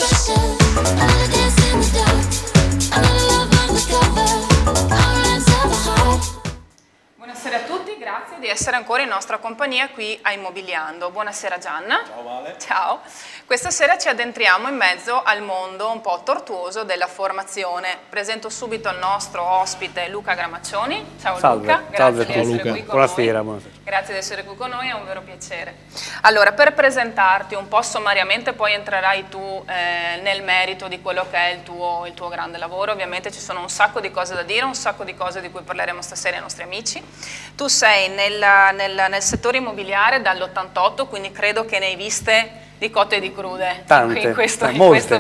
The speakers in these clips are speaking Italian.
Buonasera a tutti, grazie di essere ancora in nostra compagnia qui a Immobiliando. Buonasera Gianna. Ciao Vale. Ciao. Questa sera ci addentriamo in mezzo al mondo un po' tortuoso della formazione. Presento subito il nostro ospite Luca Gramaccioni. Ciao Salve. Luca, grazie di essere qui con Buonasera, noi. buonasera. Grazie di essere qui con noi, è un vero piacere. Allora, per presentarti un po' sommariamente, poi entrerai tu nel merito di quello che è il tuo grande lavoro. Ovviamente ci sono un sacco di cose da dire, un sacco di cose di cui parleremo stasera ai nostri amici. Tu sei nel settore immobiliare dall'88, quindi credo che ne hai viste di cotte e di crude in questo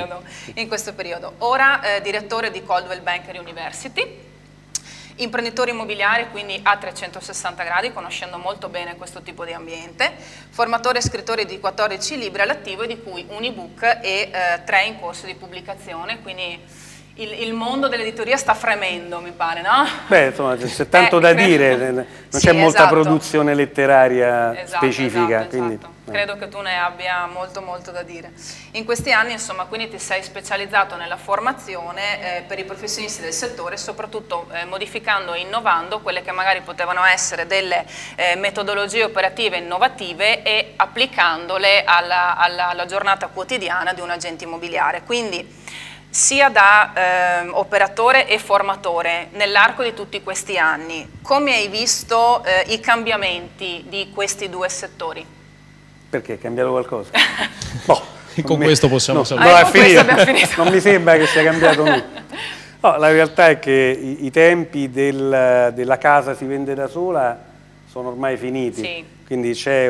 periodo. Ora direttore di Coldwell Banker University, imprenditore immobiliare quindi a 360 gradi, conoscendo molto bene questo tipo di ambiente, formatore e scrittore di 14 libri all'attivo, di cui un ebook e 3 in corso di pubblicazione, quindi il mondo dell'editoria sta fremendo, mi pare, no? Beh, insomma, c'è tanto da dire, non c'è molta produzione letteraria specifica. Quindi, credo che tu ne abbia molto da dire. In questi anni, insomma, quindi ti sei specializzato nella formazione per i professionisti del settore, soprattutto modificando e innovando quelle che magari potevano essere delle metodologie operative innovative e applicandole alla giornata quotidiana di un agente immobiliare. Quindi, sia da operatore e formatore nell'arco di tutti questi anni, come hai visto i cambiamenti di questi due settori? Perché? È cambiato qualcosa? No, con questo possiamo salutare. Non mi sembra che sia cambiato nulla. No, la realtà è che i tempi della casa si vende da sola sono ormai finiti, sì. Quindi c'è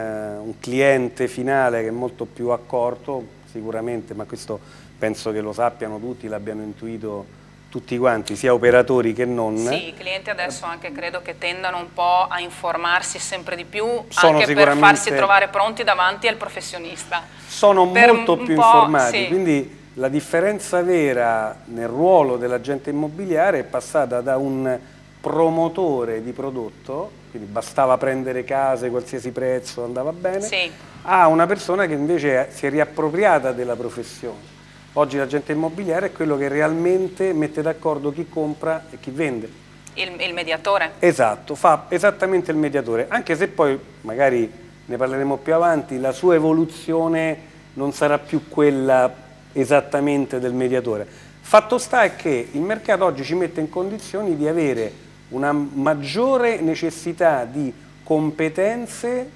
un cliente finale che è molto più accorto, sicuramente, ma questo penso che lo sappiano tutti, l'abbiano intuito tutti quanti, sia operatori che non. Sì, i clienti adesso anche credo che tendano un po' a informarsi sempre di più, anche per farsi trovare pronti davanti al professionista. Sono molto più informati, sì. Quindi la differenza vera nel ruolo dell'agente immobiliare è passata da un promotore di prodotto, quindi bastava prendere case, qualsiasi prezzo andava bene, sì, a una persona che invece si è riappropriata della professione. Oggi l'agente immobiliare è quello che realmente mette d'accordo chi compra e chi vende. Il mediatore. Esatto, fa esattamente il mediatore, anche se poi, magari ne parleremo più avanti, la sua evoluzione non sarà più quella esattamente del mediatore. Fatto sta è che il mercato oggi ci mette in condizioni di avere una maggiore necessità di competenze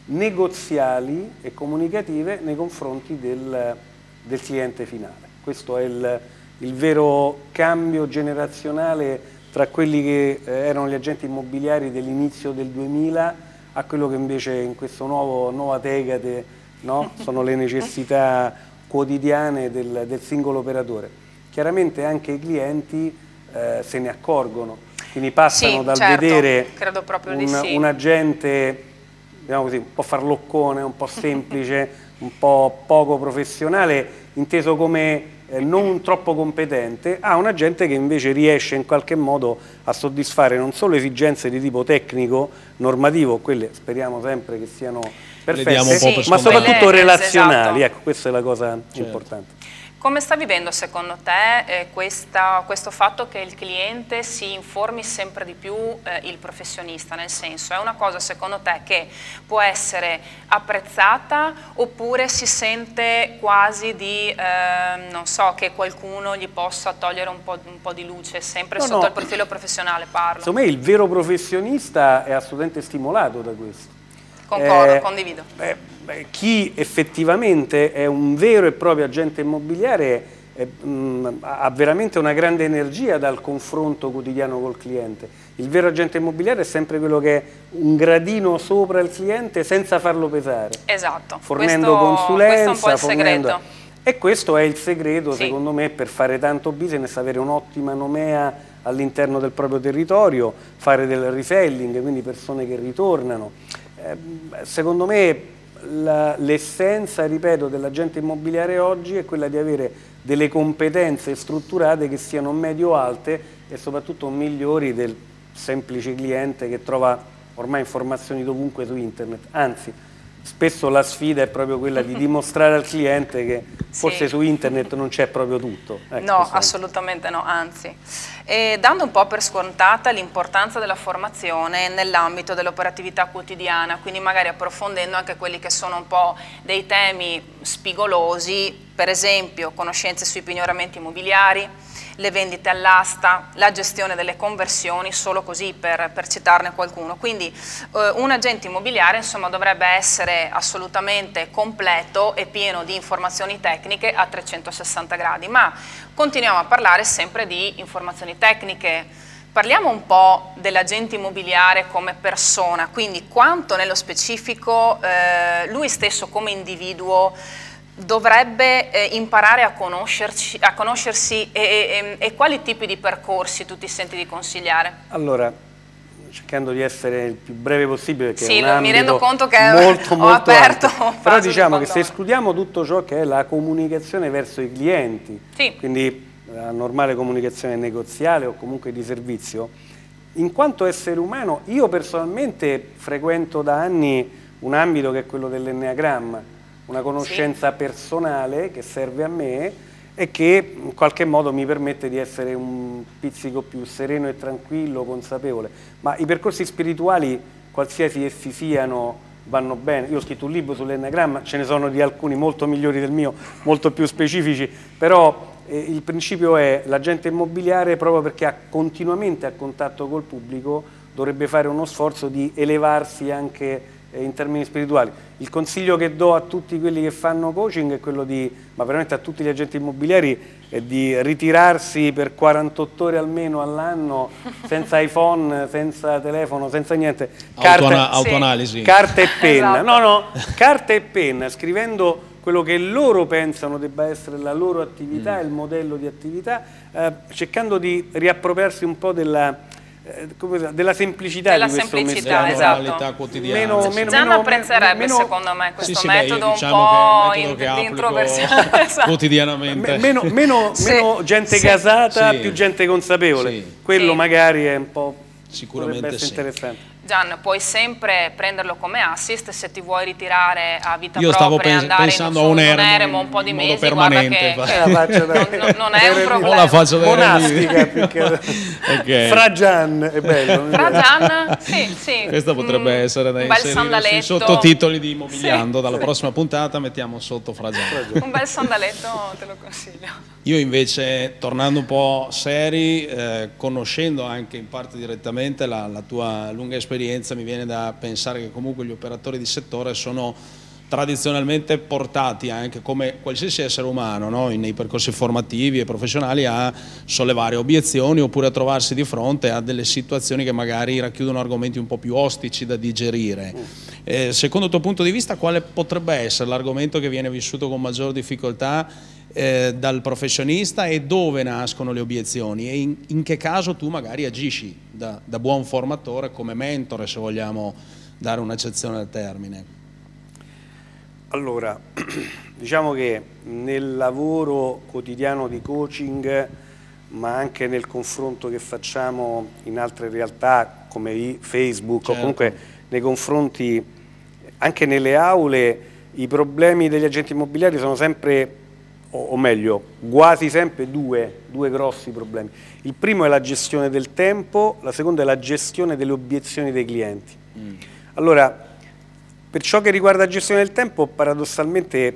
negoziali e comunicative nei confronti del cliente finale. Questo è il vero cambio generazionale tra quelli che erano gli agenti immobiliari dell'inizio del 2000 a quello che invece in questo nuova Tegate, no? Sono le necessità quotidiane del singolo operatore. Chiaramente anche i clienti se ne accorgono, quindi passano sì, dal certo, vedere un agente, diciamo così, un po' farloccone, un po' semplice, un po' poco professionale, inteso come non troppo competente, a un agente che invece riesce in qualche modo a soddisfare non solo esigenze di tipo tecnico, normativo, quelle speriamo sempre che siano perfette, ma soprattutto relazionali, esatto. Ecco, questa è la cosa importante. Come sta vivendo secondo te questo fatto che il cliente si informi sempre di più il professionista? Nel senso, è una cosa secondo te che può essere apprezzata oppure si sente quasi di, non so, che qualcuno gli possa togliere un po' di luce, sempre sotto il profilo professionale parlo? Secondo me il vero professionista è assolutamente stimolato da questo. Concordo, condivido. Chi effettivamente è un vero e proprio agente immobiliare ha veramente una grande energia dal confronto quotidiano col cliente. Il vero agente immobiliare è sempre quello che è un gradino sopra il cliente senza farlo pesare. Esatto. Fornendo consulenza. Questo è un po' il segreto. E questo è il segreto, sì, secondo me, per fare tanto business, avere un'ottima nomea all'interno del proprio territorio, fare del reselling, quindi persone che ritornano. Secondo me l'essenza, ripeto, dell'agente immobiliare oggi è quella di avere delle competenze strutturate che siano medio-alte e soprattutto migliori del semplice cliente che trova ormai informazioni dovunque su internet. Anzi, spesso la sfida è proprio quella di dimostrare al cliente che forse sì, su internet non c'è proprio tutto. Ecco, no, assolutamente no, anzi. E dando un po' per scontata l'importanza della formazione nell'ambito dell'operatività quotidiana, quindi magari approfondendo anche quelli che sono un po' dei temi spigolosi, per esempio conoscenze sui pignoramenti immobiliari, le vendite all'asta, la gestione delle conversioni, solo così per citarne qualcuno. Quindi un agente immobiliare insomma dovrebbe essere assolutamente completo e pieno di informazioni tecniche a 360 gradi, ma continuiamo a parlare sempre di informazioni tecniche. Parliamo un po' dell'agente immobiliare come persona, quindi quanto nello specifico lui stesso come individuo dovrebbe imparare a conoscersi e quali tipi di percorsi tu ti senti di consigliare? Allora, cercando di essere il più breve possibile, perché sì, è un mi rendo conto che molto aperto ampio. Però diciamo che se escludiamo tutto ciò che è la comunicazione verso i clienti, sì, quindi la normale comunicazione negoziale o comunque di servizio, in quanto essere umano, io personalmente frequento da anni un ambito che è quello dell'enneagramma, una conoscenza sì, personale che serve a me e che in qualche modo mi permette di essere un pizzico più sereno e tranquillo, consapevole. Ma i percorsi spirituali, qualsiasi essi siano, vanno bene. Io ho scritto un libro sull'enneagramma, ce ne sono di alcuni molto migliori del mio, molto più specifici, però il principio è l'agente immobiliare, proprio perché ha continuamente a contatto col pubblico, dovrebbe fare uno sforzo di elevarsi anche in termini spirituali. Il consiglio che do a tutti quelli che fanno coaching è quello di, ma veramente a tutti gli agenti immobiliari, è di ritirarsi per 48 ore almeno all'anno, senza iPhone, senza telefono, senza niente. Autoanalisi. Carta e penna. Esatto. No, carta e penna, scrivendo quello che loro pensano debba essere la loro attività, il modello di attività, cercando di riappropriarsi un po' della semplicità di questo mestiere, esatto, quotidiana. Gian apprezzerebbe secondo me questo metodo, diciamo un po' di introversione esatto, quotidianamente. Meno gente gasata, più gente consapevole. Quello magari è un po', sicuramente interessante. Gian, puoi sempre prenderlo come assist se ti vuoi ritirare a vita propria. Io stavo pensando a un eremo un po' di mesi, permanente. Guarda che non è un problema. La faccio monastica più che okay. Fra Gian è bello. Fra Gian, sì. Questo potrebbe essere da inserire sui sottotitoli di Immobiliando. Dalla prossima puntata mettiamo sotto Fra Gian. Un bel sandaletto te lo consiglio. Io invece, tornando un po' seri, conoscendo anche in parte direttamente la tua lunga esperienza, mi viene da pensare che comunque gli operatori di settore sono tradizionalmente portati anche come qualsiasi essere umano, no? Nei percorsi formativi e professionali a sollevare obiezioni oppure a trovarsi di fronte a delle situazioni che magari racchiudono argomenti un po' più ostici da digerire. Secondo il tuo punto di vista, quale potrebbe essere l'argomento che viene vissuto con maggior difficoltà dal professionista e dove nascono le obiezioni e in che caso tu magari agisci da buon formatore, come mentore, se vogliamo dare un'accezione al termine? Allora, diciamo che nel lavoro quotidiano di coaching, ma anche nel confronto che facciamo in altre realtà come Facebook, certo, o comunque nei confronti, anche nelle aule, i problemi degli agenti immobiliari sono sempre, o meglio, quasi sempre due grossi problemi. Il primo è la gestione del tempo, la seconda è la gestione delle obiezioni dei clienti. Allora, per ciò che riguarda la gestione del tempo, paradossalmente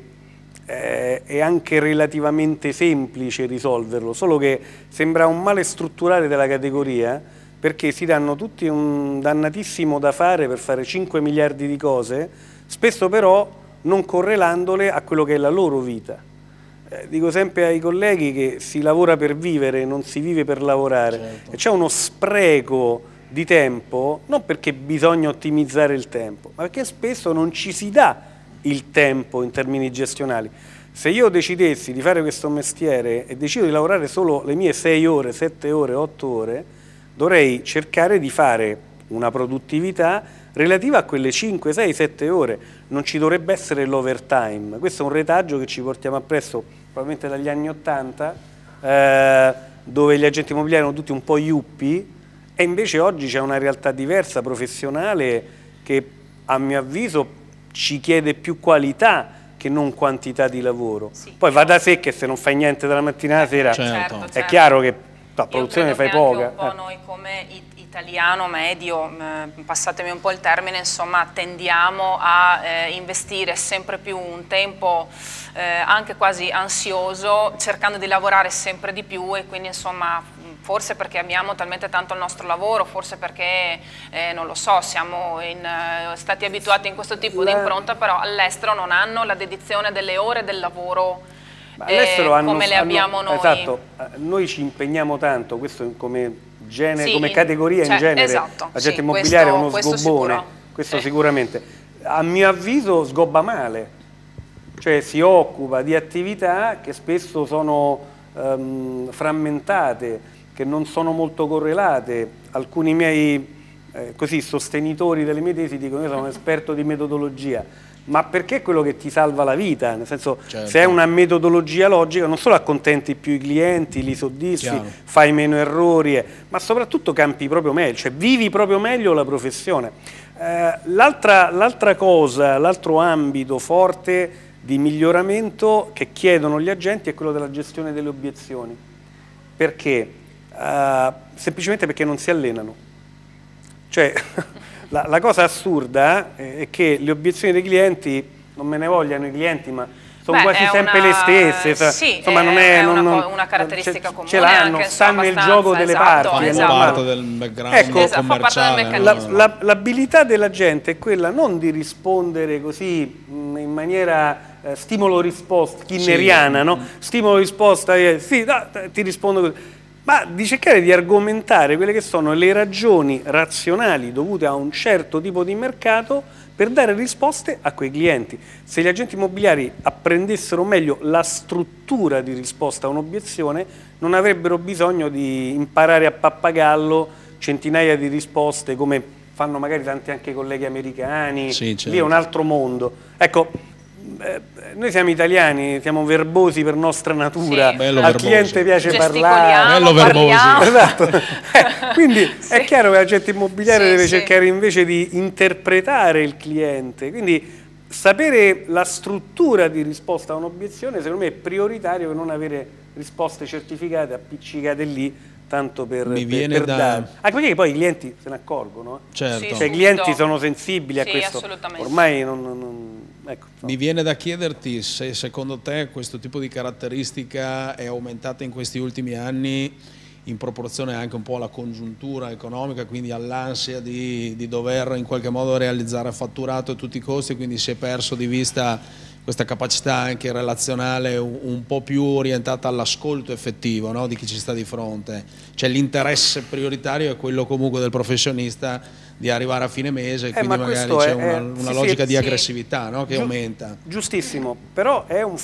è anche relativamente semplice risolverlo, solo che sembra un male strutturale della categoria, perché si danno tutti un dannatissimo da fare per fare 5 miliardi di cose, spesso però non correlandole a quello che è la loro vita. Dico sempre ai colleghi che si lavora per vivere, non si vive per lavorare, certo, e c'è uno spreco di tempo, non perché bisogna ottimizzare il tempo, ma perché spesso non ci si dà il tempo in termini gestionali. Se io decidessi di fare questo mestiere e decido di lavorare solo le mie 6 ore, 7 ore, 8 ore, dovrei cercare di fare una produttività relativa a quelle 5, 6, 7 ore. Non ci dovrebbe essere l'overtime. Questo è un retaggio che ci portiamo appresso probabilmente dagli anni 80, dove gli agenti immobiliari erano tutti un po' yuppie, e invece oggi c'è una realtà diversa, professionale, che a mio avviso ci chiede più qualità che non quantità di lavoro. Sì. Poi va da sé che se non fai niente dalla mattina alla sera, Certo. è chiaro che la produzione Io fai credo che poca. anche un po' noi come italiano medio, passatemi un po' il termine, insomma, tendiamo a investire sempre più un tempo anche quasi ansioso, cercando di lavorare sempre di più, e quindi insomma forse perché amiamo talmente tanto il nostro lavoro, forse perché non lo so, siamo stati abituati in questo tipo di impronta, però all'estero non hanno la dedizione delle ore del lavoro come le abbiamo noi. Esatto, noi ci impegniamo tanto, questo come genere, Sì, come categoria in genere, esatto, l'agente sì, immobiliare è uno questo sgobbone, sicuro. questo Sì. sicuramente. A mio avviso sgobba male, cioè si occupa di attività che spesso sono frammentate, che non sono molto correlate. Alcuni miei così, sostenitori delle mie tesi dicono: io sono un esperto di metodologia, ma perché è quello che ti salva la vita, nel senso, certo, se hai una metodologia logica non solo accontenti più i clienti, li soddisfi, chiaro, fai meno errori, ma soprattutto campi proprio meglio, cioè vivi proprio meglio la professione. L'altra cosa, l'altro ambito forte di miglioramento che chiedono gli agenti è quello della gestione delle obiezioni. Perché? Semplicemente perché non si allenano. Cioè, la cosa assurda è che le obiezioni dei clienti, non me ne vogliano i clienti, ma sono quasi sempre le stesse. Sì, insomma, è una caratteristica comune. Ce l'hanno, stanno nel gioco delle parti. fanno esatto. parte del background Ecco, commerciale. fa parte del meccanismo. L'abilità della gente è quella non di rispondere così in maniera stimolo-risposta, kinneriana, no? Stimolo-risposta, sì, ti rispondo così. Ma di cercare di argomentare quelle che sono le ragioni razionali dovute a un certo tipo di mercato per dare risposte a quei clienti. Se gli agenti immobiliari apprendessero meglio la struttura di risposta a un'obiezione, non avrebbero bisogno di imparare a pappagallo centinaia di risposte come fanno magari tanti anche colleghi americani. Sì, certo. Lì è un altro mondo. Ecco, noi siamo italiani, siamo verbosi per nostra natura, Sì, bello al verbosi. cliente piace parlare. Bello verbosi. Esatto. Quindi è chiaro che l'agente immobiliare Sì, deve sì. cercare invece di interpretare il cliente, quindi sapere la struttura di risposta a un'obiezione secondo me è prioritario, che non avere risposte certificate appiccicate lì tanto per dare. Anche perché poi i clienti se ne accorgono. Certo. Sì, Cioè, i subito. clienti sono sensibili a Sì, questo. assolutamente. Ormai ecco, no. Mi viene da chiederti se secondo te questo tipo di caratteristica è aumentata in questi ultimi anni in proporzione anche un po' alla congiuntura economica, quindi all'ansia di dover in qualche modo realizzare fatturato a tutti i costi, quindi si è perso di vista questa capacità anche relazionale un po' più orientata all'ascolto effettivo, no? Di chi ci sta di fronte. Cioè l'interesse prioritario è quello comunque del professionista di arrivare a fine mese, quindi magari c'è una logica di aggressività, no? Che aumenta. Giustissimo, però è un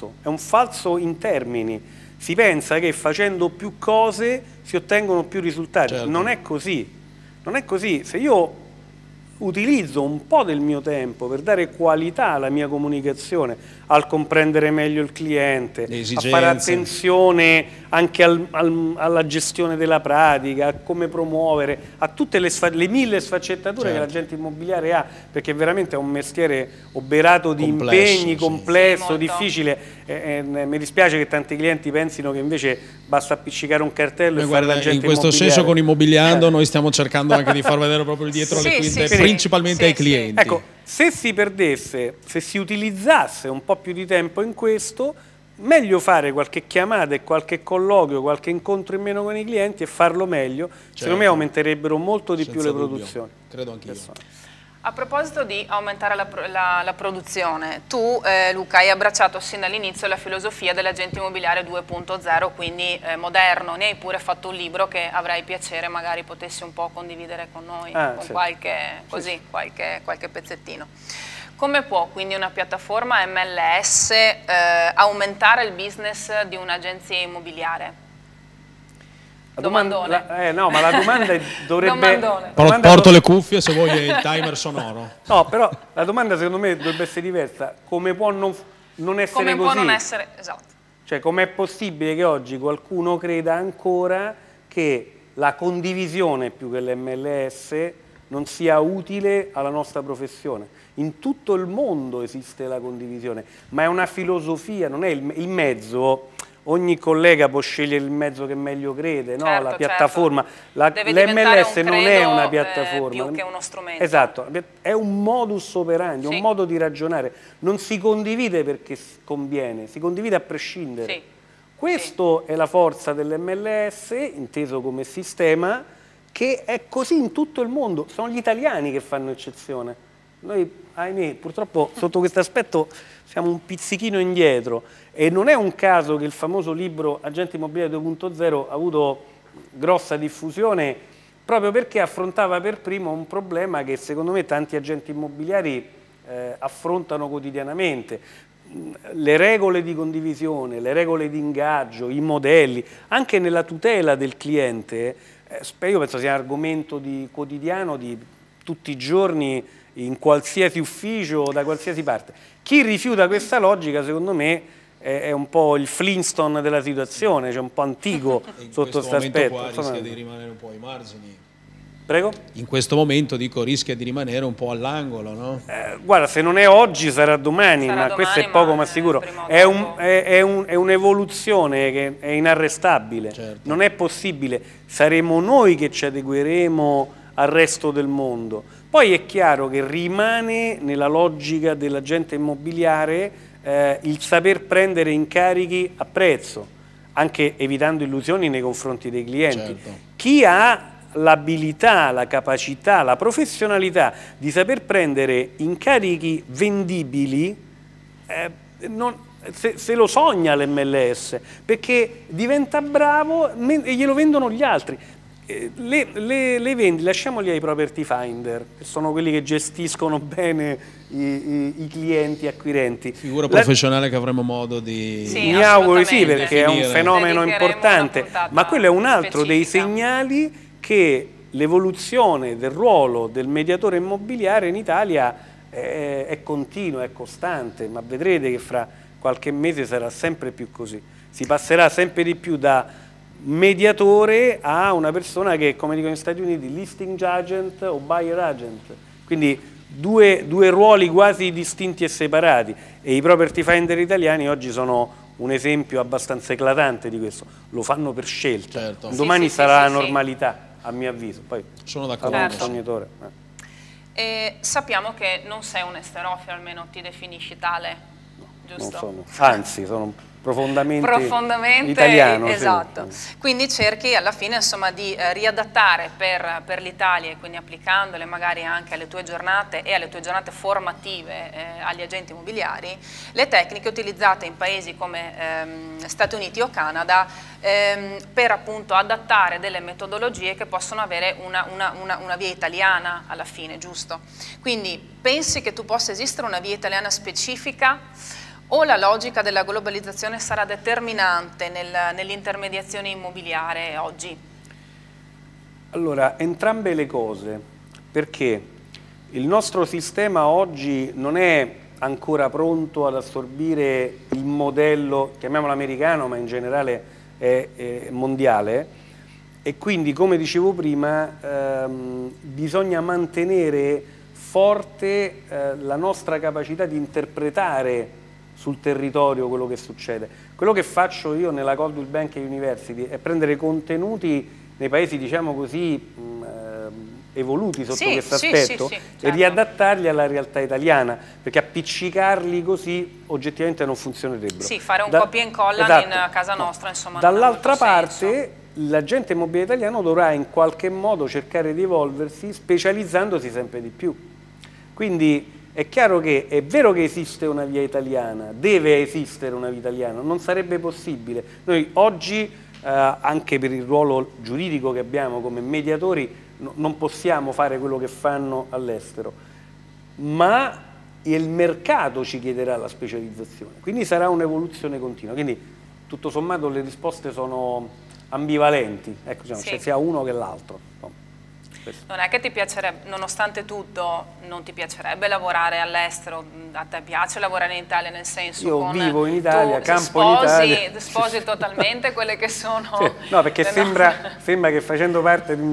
falso in termini. Si pensa che facendo più cose si ottengono più risultati. Certo. Non è così. Non è così. Se io utilizzo un po' del mio tempo per dare qualità alla mia comunicazione, al comprendere meglio il cliente, a fare attenzione anche alla gestione della pratica, a come promuovere, a tutte le 1000 sfaccettature che l'agente immobiliare ha, perché veramente è un mestiere oberato di impegni, complesso, sì, difficile. Mi dispiace che tanti clienti pensino che invece basta appiccicare un cartello e fare l'agente immobiliare. In questo senso con Immobiliando noi stiamo cercando anche di far vedere proprio il dietro le quinte, principalmente ai clienti. Ecco, se si perdesse, se si utilizzasse un po' più di tempo in questo, meglio fare qualche chiamata e qualche colloquio, qualche incontro in meno con i clienti e farlo meglio. Secondo me aumenterebbero molto di più le produzioni. Credo anch'io. A proposito di aumentare la produzione, tu Luca hai abbracciato sin dall'inizio la filosofia dell'agente immobiliare 2.0, quindi moderno, ne hai pure fatto un libro che avrai piacere magari potessi un po' condividere con noi, con qualche pezzettino. Come può quindi una piattaforma MLS aumentare il business di un'agenzia immobiliare? No, ma la domanda dovrebbe... Porto le cuffie se vuoi il timer sonoro. No, però la domanda secondo me dovrebbe essere diversa. Come può non essere come così? Può non essere, esatto. Cioè, com'è possibile che oggi qualcuno creda ancora che la condivisione più che l'MLS non sia utile alla nostra professione. In tutto il mondo esiste la condivisione, ma è una filosofia, non è il mezzo. Ogni collega può scegliere il mezzo che meglio crede, no? Certo, La piattaforma. certo. L'MLS non è una piattaforma. Più che uno strumento. Esatto, è un modus operandi, un modo di ragionare. Non si condivide perché conviene, si condivide a prescindere. Sì. Questo è la forza dell'MLS, inteso come sistema, che è così in tutto il mondo. Sono gli italiani che fanno eccezione. Noi, ahimè, purtroppo sotto questo aspetto siamo un pizzichino indietro, e non è un caso che il famoso libro Agente Immobiliare 2.0 ha avuto grossa diffusione proprio perché affrontava per primo un problema che secondo me tanti agenti immobiliari affrontano quotidianamente. Le regole di condivisione, le regole di ingaggio, i modelli, anche nella tutela del cliente, io penso sia un argomento quotidiano di tutti i giorni in qualsiasi ufficio, da qualsiasi parte. Chi rifiuta questa logica, secondo me, è un po' il Flintstone della situazione, cioè un po' antico sotto questo aspetto. Qua rischia di rimanere un po' ai margini. Prego? In questo momento, dico, rischia di rimanere un po' all'angolo, no? Guarda, se non è oggi sarà domani, ma questo è poco ma sicuro. È un'evoluzione che è inarrestabile, certo. Non è possibile. Saremo noi che ci adegueremo al resto del mondo. Poi è chiaro che rimane nella logica dell'agente immobiliare il saper prendere incarichi a prezzo, anche evitando illusioni nei confronti dei clienti. Certo. Chi ha l'abilità, la capacità, la professionalità di saper prendere incarichi vendibili, se lo sogna l'MLS, perché diventa bravo e glielo vendono gli altri. Le vendi, lasciamoli ai property finder, che sono quelli che gestiscono bene i clienti acquirenti. Figura professionale che avremo modo di... Sì, mi auguro di sì, perché è un fenomeno importante, ma quello è un altro dei segnali che l'evoluzione del ruolo del mediatore immobiliare in Italia è continua, è costante, ma vedrete che fra qualche mese sarà sempre più così. Si passerà sempre di più da mediatore a una persona che, come dicono negli Stati Uniti, listing agent o buyer agent, quindi due ruoli quasi distinti e separati, e i property finder italiani oggi sono un esempio abbastanza eclatante di questo. Lo fanno per scelta, certo. Domani sarà la normalità, a mio avviso. Poi sono d'accordo. Certo. Sappiamo che non sei un esterofilo, almeno ti definisci tale, giusto? Non sono, anzi sono profondamente italiano. Esatto. Sì. Quindi cerchi alla fine, insomma, di riadattare per l'Italia, e quindi applicandole magari anche alle tue giornate e alle tue giornate formative agli agenti immobiliari, le tecniche utilizzate in paesi come Stati Uniti o Canada per appunto adattare delle metodologie che possono avere una via italiana alla fine, giusto? Quindi pensi che tu possa esistere una via italiana specifica, o la logica della globalizzazione sarà determinante nell'intermediazione immobiliare oggi? Allora, entrambe le cose, perché il nostro sistema oggi non è ancora pronto ad assorbire il modello, chiamiamolo americano, ma in generale è mondiale, e quindi, come dicevo prima, bisogna mantenere forte la nostra capacità di interpretare sul territorio quello che succede. Quello che faccio io nella Coldwell Banker University è prendere contenuti nei paesi, diciamo così, evoluti sotto questo aspetto, certo, e riadattarli alla realtà italiana, perché appiccicarli così oggettivamente non funzionerebbero. Sì, fare un copia e incolla, esatto, in casa nostra, insomma. Dall'altra parte, l'agente immobiliare italiano dovrà in qualche modo cercare di evolversi, specializzandosi sempre di più. Quindi è chiaro che è vero che esiste una via italiana, deve esistere una via italiana, non sarebbe possibile. Noi oggi, anche per il ruolo giuridico che abbiamo come mediatori, non possiamo fare quello che fanno all'estero, ma il mercato ci chiederà la specializzazione, quindi sarà un'evoluzione continua. Quindi tutto sommato le risposte sono ambivalenti, ecco, diciamo, sì, sia uno che l'altro. Non è che ti piacerebbe, nonostante tutto, non ti piacerebbe lavorare all'estero? A te piace lavorare in Italia, nel senso io vivo in Italia, campo in Italia. Sposi totalmente quelle che sono... Sì, no, perché sembra che facendo parte di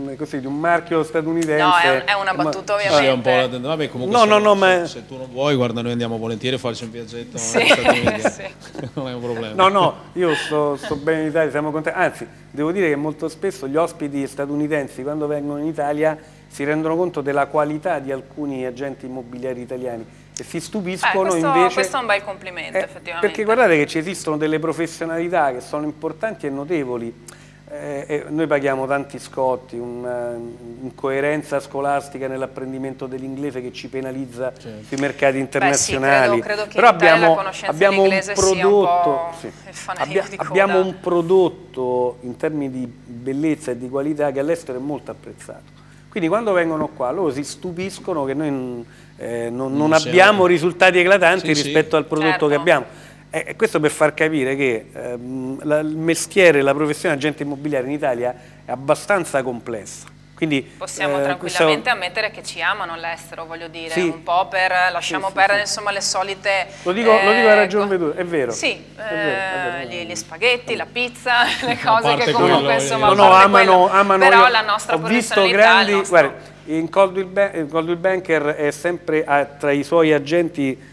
un marchio statunitense... No, è una battuta ovviamente. Vabbè, comunque ma... se tu non vuoi, guarda, noi andiamo volentieri a farci un viaggetto sì, negli Stati Uniti. Sì. Non è un problema. No, io sto bene in Italia, siamo contenti. Anzi, devo dire che molto spesso gli ospiti statunitensi, quando vengono in Italia, si rendono conto della qualità di alcuni agenti immobiliari italiani e si stupiscono invece... Questo è un bel complimento, effettivamente. Perché guardate che ci esistono delle professionalità che sono importanti e notevoli. Noi paghiamo tanti scotti, un'incoerenza scolastica nell'apprendimento dell'inglese che ci penalizza sui mercati internazionali. Sì, credo che però abbiamo un prodotto, abbiamo un prodotto in termini di bellezza e di qualità che all'estero è molto apprezzato. Quindi quando vengono qua loro si stupiscono che noi non abbiamo risultati eclatanti rispetto al prodotto che abbiamo. Questo per far capire che il mestiere, la professione di agente immobiliare in Italia è abbastanza complessa. Quindi, possiamo tranquillamente ammettere che ci amano all'estero, voglio dire, un po' lasciamo perdere insomma le solite... Lo dico a ragione veduta, è vero. Sì, è vero. gli spaghetti, la pizza, le cose che comunque insomma... amano però la nostra professionalità... Guarda, in Coldwell Banker è sempre tra i suoi agenti...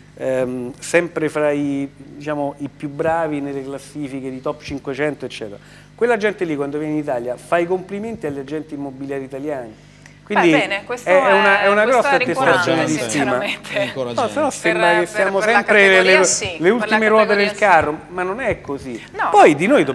sempre fra i più bravi nelle classifiche di top 500 eccetera. Quella gente lì quando viene in Italia fa i complimenti agli agenti immobiliari italiani, quindi bene, è una grossa attestazione di stima. No, se no sembra che siamo sempre le ultime ruote del carro, ma non è così. Poi di noi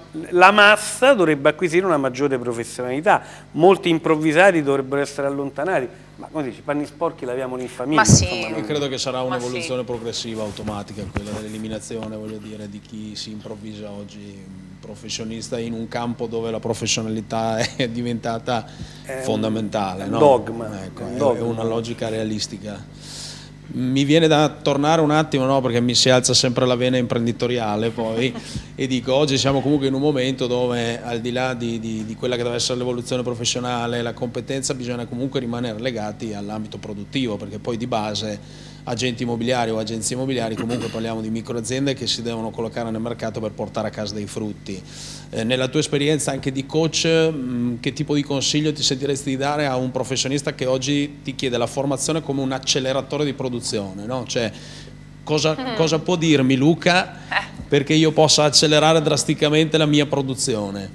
la massa dovrebbe acquisire una maggiore professionalità, molti improvvisati dovrebbero essere allontanati. Ma come dici, panni sporchi laviamoli in famiglia. Io credo che sarà un'evoluzione progressiva, automatica, quella dell'eliminazione, voglio dire, di chi si improvvisa oggi professionista in un campo dove la professionalità è diventata fondamentale. Un dogma. È una logica realistica. Mi viene da tornare un attimo, perché mi si alza sempre la vena imprenditoriale poi e dico, oggi siamo comunque in un momento dove al di là di quella che deve essere l'evoluzione professionale, la competenza, bisogna comunque rimanere legati all'ambito produttivo, perché poi di base agenti immobiliari o agenzie immobiliari comunque parliamo di microaziende che si devono collocare nel mercato per portare a casa dei frutti. Nella tua esperienza anche di coach, che tipo di consiglio ti sentiresti di dare a un professionista che oggi ti chiede la formazione come un acceleratore di produzione, no? Cioè, cosa può dirmi Luca perché io possa accelerare drasticamente la mia produzione?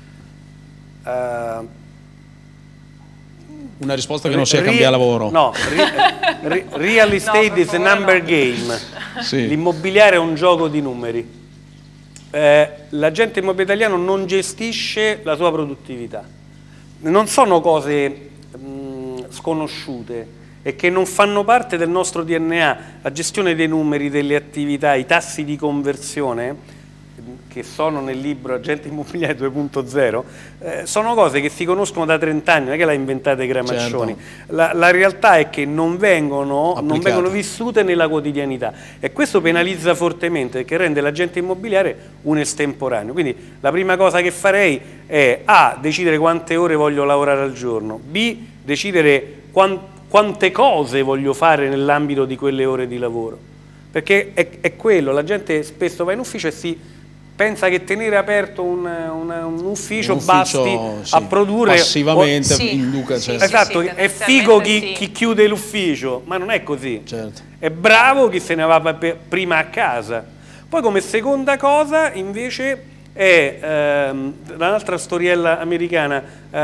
Una risposta che non sia cambiare lavoro. No, real estate is a number game. L'immobiliare è un gioco di numeri. L'agente immobiliare italiano non gestisce la sua produttività. Non sono cose sconosciute e che non fanno parte del nostro DNA. La gestione dei numeri, delle attività, i tassi di conversione, che sono nel libro Agente Immobiliare 2.0, sono cose che si conoscono da 30 anni, non è che l'ha inventate Gramaccioni. La realtà è che non vengono vissute nella quotidianità e questo penalizza fortemente perché rende l'agente immobiliare un estemporaneo. Quindi la prima cosa che farei è A, decidere quante ore voglio lavorare al giorno, B, decidere quante cose voglio fare nell'ambito di quelle ore di lavoro, perché è quello, la gente spesso va in ufficio e pensa che tenere aperto un ufficio basti a produrre passivamente induca, esatto, è figo chi chiude l'ufficio, ma non è così. È bravo chi se ne va prima a casa. Poi come seconda cosa invece è un'altra storiella americana,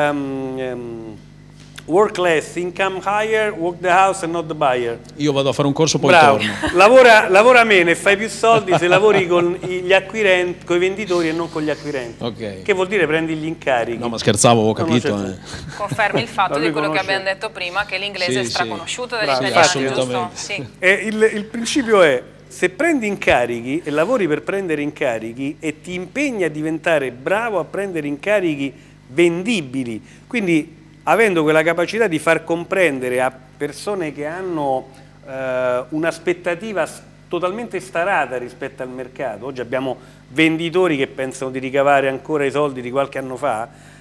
work less, income higher, work the house and not the buyer. Io vado a fare un corso poi torno. Lavora meno e fai più soldi se lavori con gli acquirenti, con i venditori e non con gli acquirenti. Che vuol dire prendi gli incarichi. No, ma scherzavo, ho capito. Confermi il fatto di quello che abbiamo detto prima, che l'inglese è straconosciuto dagli italiani, assolutamente. Il principio è, se prendi incarichi e lavori per prendere incarichi e ti impegni a diventare bravo a prendere incarichi vendibili, quindi avendo quella capacità di far comprendere a persone che hanno un'aspettativa totalmente starata rispetto al mercato, oggi abbiamo venditori che pensano di ricavare ancora i soldi di qualche anno fa,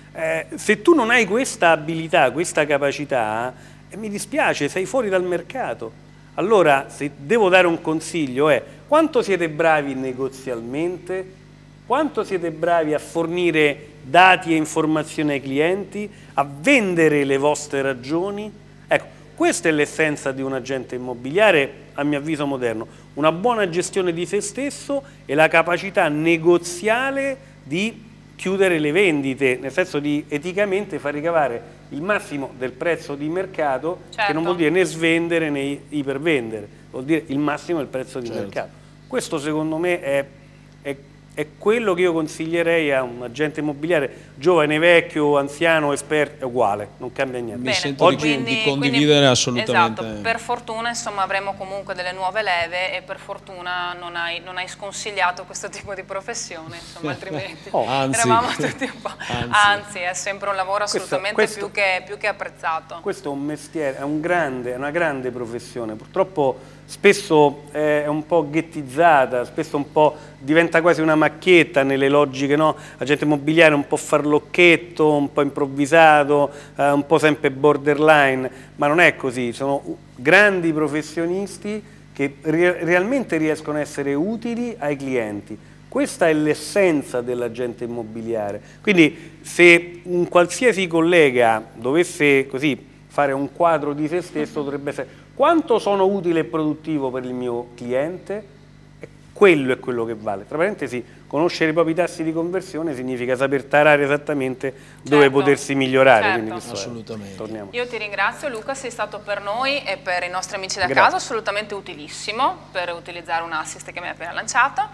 Se tu non hai questa abilità, questa capacità, mi dispiace, sei fuori dal mercato. Allora, se devo dare un consiglio è: quanto siete bravi negozialmente, quanto siete bravi a fornire dati e informazioni ai clienti, a vendere le vostre ragioni. Ecco, questa è l'essenza di un agente immobiliare, a mio avviso moderno: una buona gestione di se stesso e la capacità negoziale di chiudere le vendite, nel senso di eticamente far ricavare il massimo del prezzo di mercato, che non vuol dire né svendere né ipervendere, vuol dire il massimo del prezzo di mercato. Questo secondo me è quello che io consiglierei a un agente immobiliare, giovane, vecchio, anziano, esperto, è uguale, non cambia niente. Mi sento di condividere assolutamente. Esatto, per fortuna insomma avremo comunque delle nuove leve e per fortuna non hai sconsigliato questo tipo di professione, insomma, altrimenti eravamo tutti un po'. Anzi, è sempre un lavoro assolutamente più che apprezzato. Questo è un mestiere, è una grande professione, purtroppo spesso è un po' ghettizzata, spesso un po' diventa quasi una macchietta nelle logiche, no? Agente immobiliare un po' farlocchetto, un po' improvvisato, un po' sempre borderline, ma non è così, sono grandi professionisti che realmente riescono a essere utili ai clienti. Questa è l'essenza dell'agente immobiliare. Quindi se un qualsiasi collega dovesse così fare un quadro di se stesso, dovrebbe essere: quanto sono utile e produttivo per il mio cliente? Quello è quello che vale. Tra parentesi, conoscere i propri tassi di conversione significa saper tarare esattamente dove potersi migliorare. Quindi assolutamente. Torniamo. Io ti ringrazio Luca, sei stato per noi e per i nostri amici da casa assolutamente utilissimo per utilizzare un assist che mi hai appena lanciato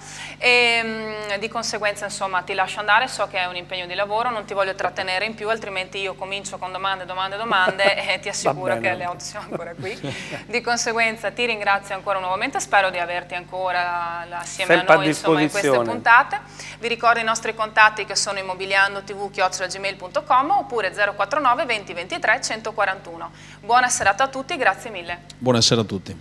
e di conseguenza insomma ti lascio andare, so che è un impegno di lavoro, non ti voglio trattenere in più, altrimenti io comincio con domande e ti assicuro che alle 8 siamo ancora qui. Di conseguenza ti ringrazio ancora nuovamente, spero di averti ancora assieme a noi insomma, in queste puntate. Vi ricordo i nostri contatti che sono immobiliandotv@gmail.com oppure 049 20 23 141. Buona serata a tutti, grazie mille. Buonasera a tutti.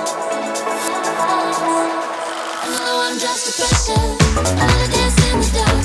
Just a person, another dance in the dark.